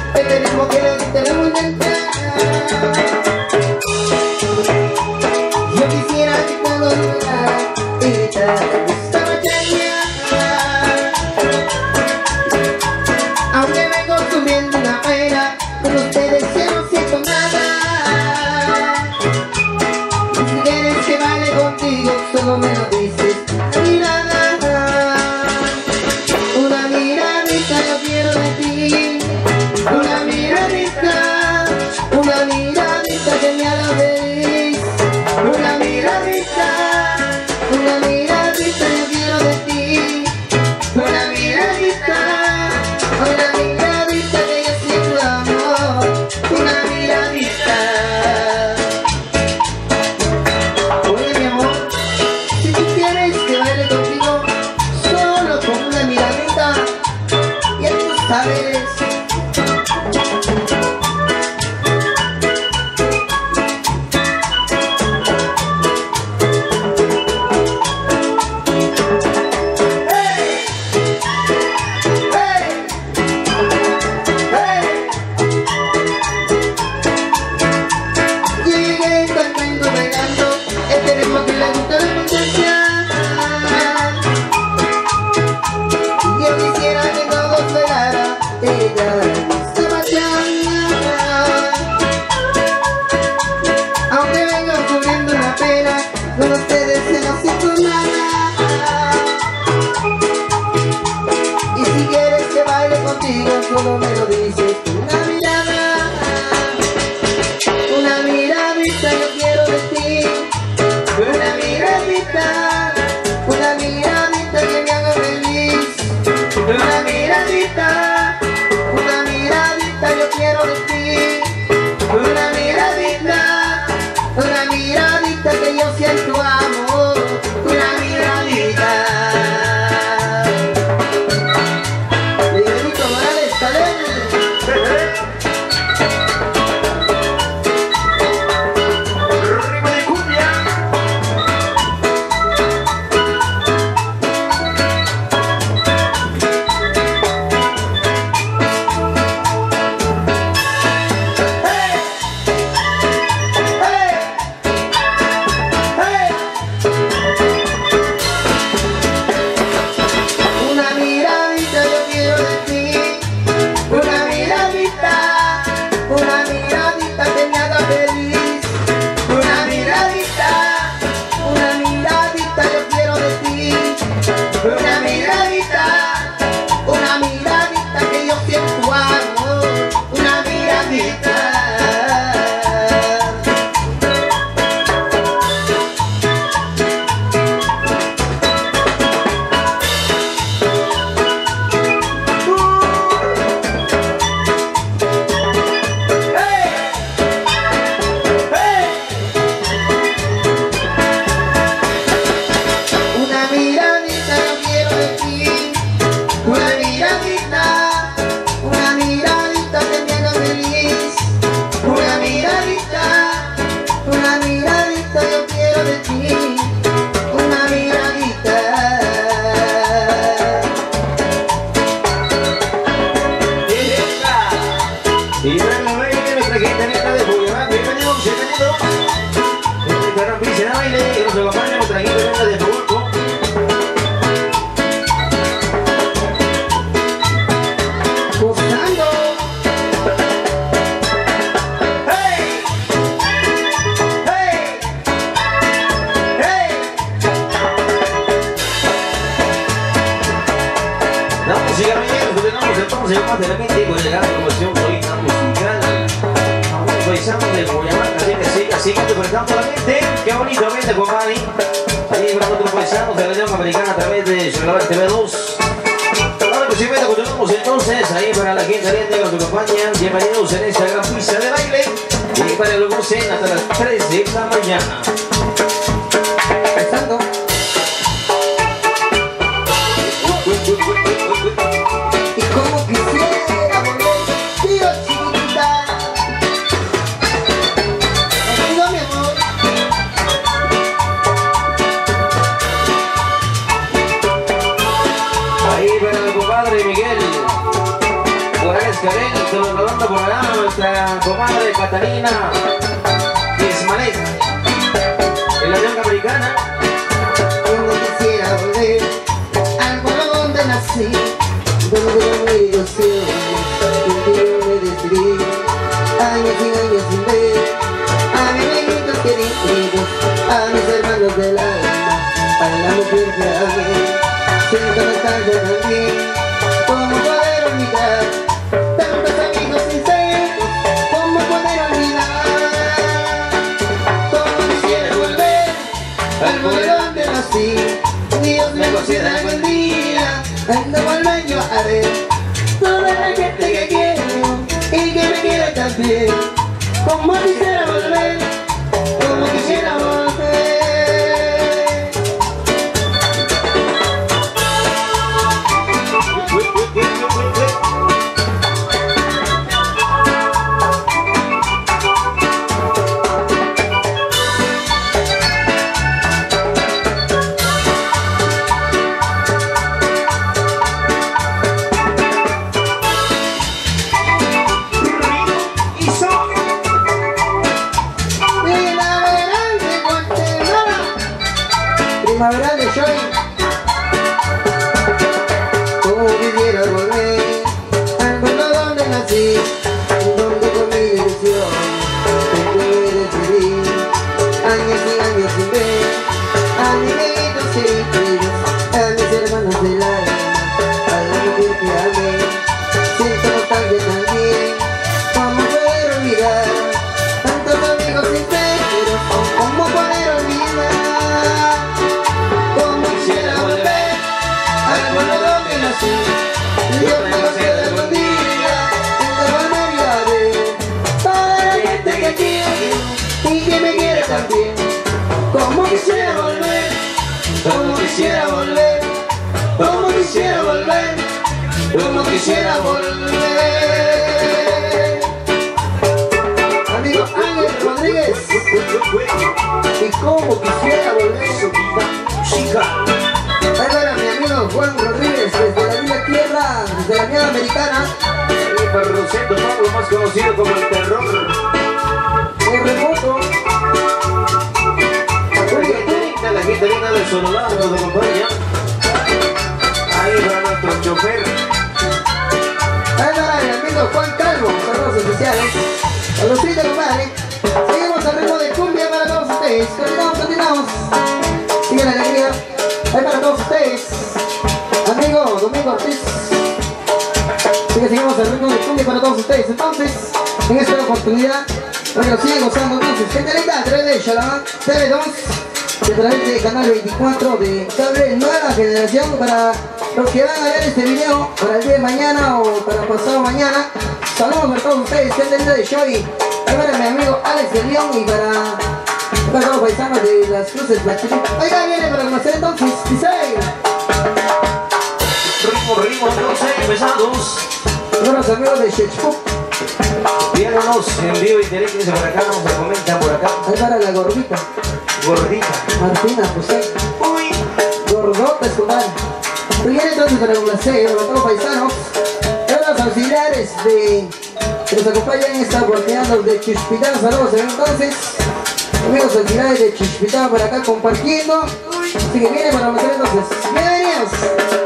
este ritmo que le gusta la muchacha. Yo quisiera que todos bailaran y gritaran esta bachaña. Aunque vengo subiendo una pena, con ustedes ya no siento nada. Si quieres que baile contigo, solo me lo dices. Una miradita yo quiero de ti. Una miradita que me haga feliz. Una miradita yo quiero de ti. Una miradita que yo siento amor. Una miradita. Oye mi amor, si tú quieres que baile contigo, solo con una miradita, ya tú sabes. Aunque vengo cubriendo una pena, con ustedes se no siento nada. Y si quieres que baile contigo, solo me lo dices. Una miradita yo quiero de ti. Una miradita que me haga feliz. Una miradita yo quiero de ti. Una miradita que yo siento amor. Una miradita. Miguelito Morales, Ritmo de cumbia. Una miradita que yo siento amor. Una miradita. Una miradita yo quiero de ti. Una miradita que me haga feliz. Una miradita yo quiero de ti. Una miradita. Y bueno, nuestra gente linda de Boyamá, bienvenidos. Esta gran pista de baile que nos acompaña nuestra gente linda de Boyamá. Entonces más de la gente con llegar a la promoción política musical a unos paisanos de Boyamá, así que te presentamos a la gente. Qué bonito ambiente con Mari ahí para otros paisanos de la Unión Americana a través de Celular TV2. Ahora que si continuamos entonces ahí para la gente linda que nos acompaña. Bienvenidos en esta gran pista de baile y para el gocen hasta las 3 de la mañana. Empezando. Y como quisiera volver, tío chiquita. Contigo mi amor. Ahí para el compadre Miguel Morales Carel. saludando por acá a nuestra comadre Catalina Ismael, en la Alianza Americana. Como quisiera volver al pueblo donde nací, donde con mi ilusión contigo me decidí. Años y años sin ver a mis amiguitos queridos, a mis hermanos del alma, a la mujer que amé. Siento nostalgia también, ¿cómo poder olvidar tantos amigos sinceros? ¿Cómo poder olvidar? ¿Cómo quisiera volver al pueblo donde nací? Dios me conceda algún día, cuando vuelva yo a ver toda la gente que quiero y que me quiere también. Como quisiera volver, como quisiera volver. Primaveral de Joy. Como quisiera volver al pueblo donde nací, donde con mi ilusión me decidí. Años y años sin ver a mis amiguitos queridos, a mis hermanos del alma, a la mujer que amé. Siento nostalgia también, ¿cómo poder olvidar tantos amigos sinceros? ¿Cómo poder olvidar? Dios me conceda algún día, cuando volvería a ver toda la gente que quiero y que me quiere también. Como quisiera volver, como quisiera volver, como quisiera volver, como quisiera volver. Amigo Ángel Rodríguez, y como quisiera volver. Ahí mi amigo Juan Rodríguez, desde la Villa Tierra, desde la Alianza Americana. El Perrocito Pablo, más conocido como el Terror. Terremoto. La gente linda de Sonora nos acompaña. Ahí va nuestro chofer. Ahí va mi amigo Juan Calvo, saludos especiales. Saludcita, compadre. Seguimos al ritmo de cumbia para todos ustedes. Continuamos. Sigue la alegría. Ahí para todos ustedes, amigo Domingo Ortiz. Así que seguimos el ritmo de cumbia para todos ustedes. Entonces, en esta oportunidad, para que lo sigan gozando. Entonces, gente linda, a través de Shalamán TV2, a través de Canal 24 de Cable Nueva Generación, para los que van a ver este video para el día de mañana o para pasado mañana. Saludos para todos ustedes, gente linda de Shoy. Ahí para mi amigo Alex de León y para los paisanos de las Cruces Bachilí. Oiga, viene para conocer entonces, dice. Ritmo, entonces empezados. Buenos amigos de Shechpuk. Viéndonos en vivo y directo, dice por acá, nos comentan por acá. Ahí para la gordita. Gordita. Martina, pues ahí. Uy. Gordota, escolar. Viene entonces para conocer a todos los paisanos. Los auxiliares que nos acompañan en esta oportunidad, los de Chispitán. Saludos entonces. Amigos auxiliares de Chispitán por acá compartiendo. Así que viene para conocer entonces. Bienvenidos.